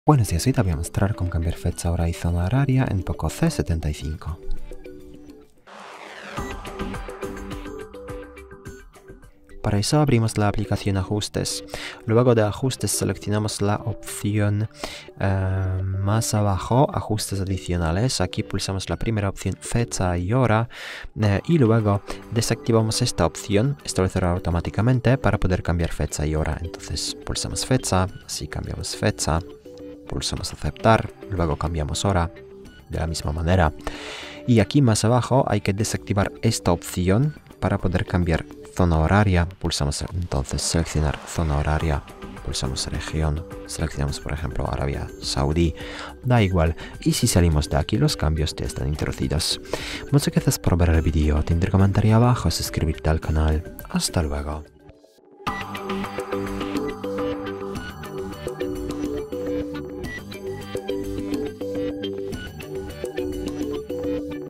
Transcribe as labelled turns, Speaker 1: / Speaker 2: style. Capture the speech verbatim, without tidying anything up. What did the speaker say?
Speaker 1: Buenos días, hoy te voy a mostrar cómo cambiar fecha, hora y zona horaria en POCO C setenta y cinco. Para eso abrimos la aplicación Ajustes. Luego de Ajustes seleccionamos la opción eh, más abajo, Ajustes adicionales. Aquí pulsamos la primera opción, Fecha y Hora. Eh, y luego desactivamos esta opción, esto lo cerrará automáticamente para poder cambiar fecha y hora. Entonces pulsamos Fecha, así cambiamos fecha. Pulsamos Aceptar, luego cambiamos Hora de la misma manera. Y aquí más abajo hay que desactivar esta opción para poder cambiar zona horaria. Pulsamos entonces Seleccionar zona horaria, pulsamos Región, seleccionamos por ejemplo Arabia Saudí, da igual. Y si salimos de aquí los cambios ya están introducidos. Muchas gracias por ver el vídeo, te invito a comentar abajo, suscribirte al canal. Hasta luego.